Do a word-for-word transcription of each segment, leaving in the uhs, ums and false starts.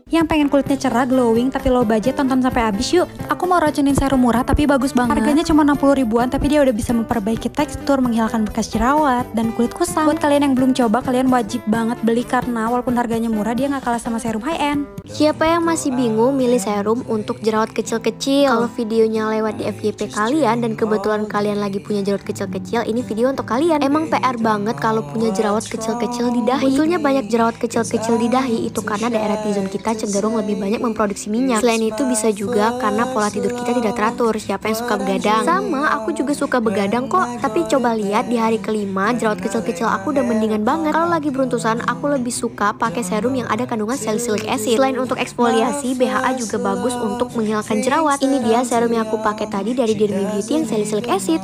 Yang pengen kulitnya cerah, glowing, tapi low budget, tonton sampai habis yuk. Aku mau racunin serum murah tapi bagus banget. Harganya cuma enam puluh ribuan, tapi dia udah bisa memperbaiki tekstur, menghilangkan bekas jerawat, dan kulit kusam. Buat kalian yang belum coba, kalian wajib banget beli karena walaupun harganya murah, dia nggak kalah sama serum high end. Siapa yang masih bingung milih serum untuk jerawat kecil-kecil? Kalau videonya lewat di F Y P kalian dan kebetulan kalian lagi punya jerawat kecil-kecil, ini video untuk kalian. Emang P R banget kalau punya jerawat kecil-kecil di dahi. Munculnya banyak jerawat kecil-kecil di dahi itu karena daerah T-zone kita cenderung lebih banyak memproduksi minyak. Selain itu bisa juga karena pola tidur kita tidak teratur. Siapa yang suka begadang? Sama, aku juga suka begadang kok. Tapi coba lihat di hari kelima, jerawat kecil-kecil aku udah mendingan banget. Kalau lagi beruntusan, aku lebih suka pakai serum yang ada kandungan salicylic acid. Selain untuk eksfoliasi, B H A juga bagus untuk menghilangkan jerawat. Ini dia serum yang aku pakai tadi dari Dermy Beauty yang salicylic acid.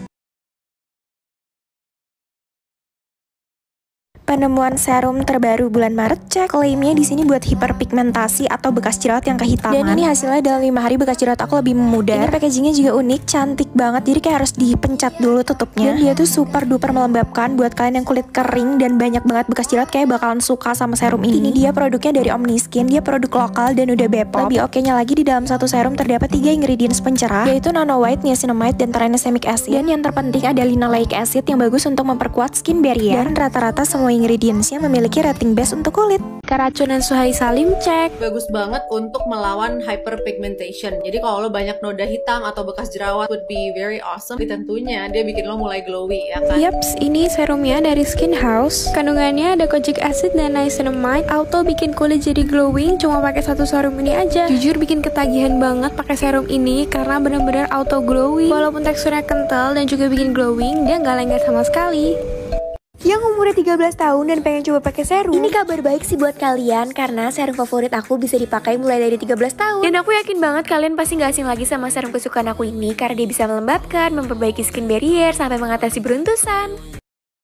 Penemuan serum terbaru bulan Maret, cek. Klaimnya di sini buat hiperpigmentasi atau bekas jerawat yang kehitaman. Dan ini hasilnya dalam lima hari bekas jerawat aku lebih memudar. Ini packagingnya juga unik, cantik banget. Jadi kayak harus dipencet dulu tutupnya. Dan dia tuh super duper melembabkan buat kalian yang kulit kering dan banyak banget bekas jerawat, kayak bakalan suka sama serum ini. Ini dia produknya dari Omniskin. Dia produk lokal dan udah B P O P. Lebih oke-nya lagi di dalam satu serum terdapat tiga ingredients pencerah, yaitu nano white, niacinamide, dan tranexamic acid. Dan yang terpenting ada linoleic acid yang bagus untuk memperkuat skin barrier. Dan rata-rata semua ingredientsnya memiliki rating best untuk kulit. Keracunan Suhari Salim, cek. Bagus banget untuk melawan hyperpigmentation. Jadi kalau lo banyak noda hitam atau bekas jerawat, would be very awesome. Tapi tentunya dia bikin lo mulai glowy, ya kan? Yaps, ini serumnya dari Skin House. Kandungannya ada kojic acid dan niacinamide. Auto bikin kulit jadi glowing cuma pakai satu serum ini aja. Jujur bikin ketagihan banget pakai serum ini karena bener-bener auto glowing. Walaupun teksturnya kental dan juga bikin glowing, dia nggak lengket sama sekali. Yang umurnya tiga belas tahun dan pengen coba pakai serum, ini kabar baik sih buat kalian karena serum favorit aku bisa dipakai mulai dari tiga belas tahun. Dan aku yakin banget kalian pasti gak asing lagi sama serum kesukaan aku ini karena dia bisa melembabkan, memperbaiki skin barrier, sampai mengatasi beruntusan.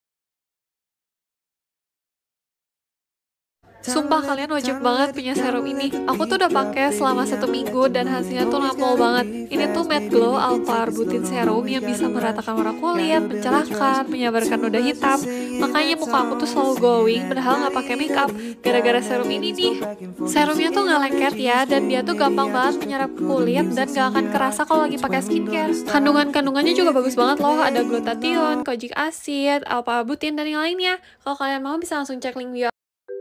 Sumpah kalian wajib banget punya serum ini. Aku tuh udah pakai selama satu minggu dan hasilnya tuh nampol banget. Ini tuh Matte Glow Alpha Arbutin Serum yang bisa meratakan warna kulit, mencerahkan, menyabarkan noda hitam. Makanya muka aku tuh selalu glowing padahal nggak pakai makeup gara-gara serum ini nih. Serumnya tuh nggak lengket ya, dan dia tuh gampang banget menyerap kulit dan gak akan kerasa kalau lagi pakai skincare. Kandungan-kandungannya juga bagus banget loh. Ada glutathione, kojic acid, alpha arbutin, dan yang lainnya. Kalau kalian mau bisa langsung cek link bio.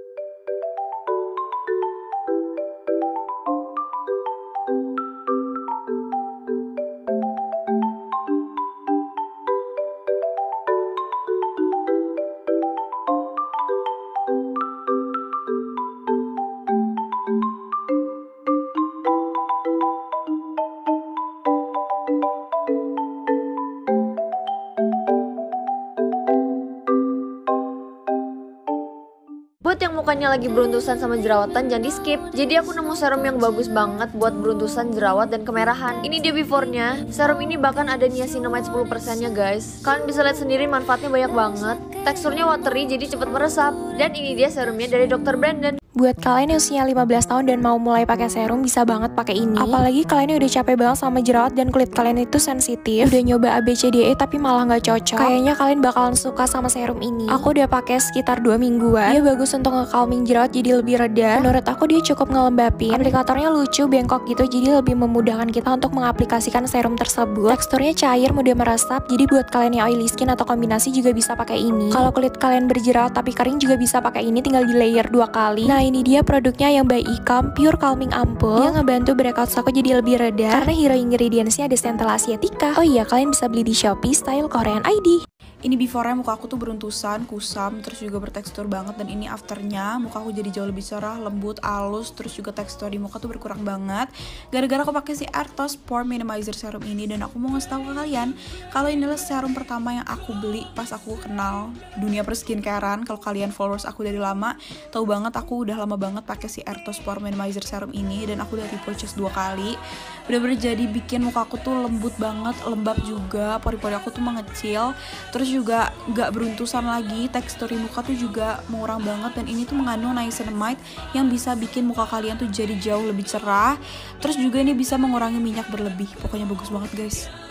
Buat yang mukanya lagi beruntusan sama jerawatan, jangan di skip. Jadi aku nemu serum yang bagus banget buat beruntusan jerawat dan kemerahan. Ini dia before-nya. Serum ini bahkan ada niacinamide sepuluh persen nya guys. Kalian bisa lihat sendiri manfaatnya banyak banget. Teksturnya watery jadi cepet meresap. Dan ini dia serumnya dari dokter Brandon. Buat kalian yang usianya lima belas tahun dan mau mulai pakai serum, bisa banget pakai ini. Apalagi kalian yang udah capek banget sama jerawat dan kulit kalian itu sensitif, udah nyoba A B C D E tapi malah nggak cocok, kayaknya kalian bakalan suka sama serum ini. Aku udah pakai sekitar dua mingguan. Dia bagus untuk nge-calming jerawat jadi lebih reda. Menurut aku dia cukup ngelembapin. Aplikatornya lucu, bengkok gitu, jadi lebih memudahkan kita untuk mengaplikasikan serum tersebut. Teksturnya cair, mudah meresap. Jadi buat kalian yang oily skin atau kombinasi juga bisa pakai ini. Kalau kulit kalian berjerawat tapi kering juga bisa pakai ini, tinggal di layer dua kali. Nah, ini dia produknya yang by Ecom Pure Calming Ampoule. Dia ngebantu breakout aku jadi lebih reda karena hero ingredientsnya ada Centella asiatica. Oh iya, kalian bisa beli di Shopee Style Korean I D. Ini before-nya muka aku tuh beruntusan, kusam, terus juga bertekstur banget. Dan ini afternya muka aku jadi jauh lebih cerah, lembut, halus, terus juga tekstur di muka tuh berkurang banget gara-gara aku pakai si Artos Pore Minimizer Serum ini. Dan aku mau ngasih tahu ke kalian kalau inilah serum pertama yang aku beli pas aku kenal dunia perskincarean. Kalau kalian followers aku dari lama, tahu banget aku udah lama banget pakai si Artos Pore Minimizer Serum ini, dan aku udah repurchase dua kali. Bener-bener jadi bikin muka aku tuh lembut banget, lembab juga, pori-pori aku tuh mengecil, terus juga gak beruntusan lagi, tekstur di muka tuh juga mengurang banget. Dan ini tuh mengandung niacinamide yang bisa bikin muka kalian tuh jadi jauh lebih cerah. Terus juga ini bisa mengurangi minyak berlebih. Pokoknya bagus banget guys.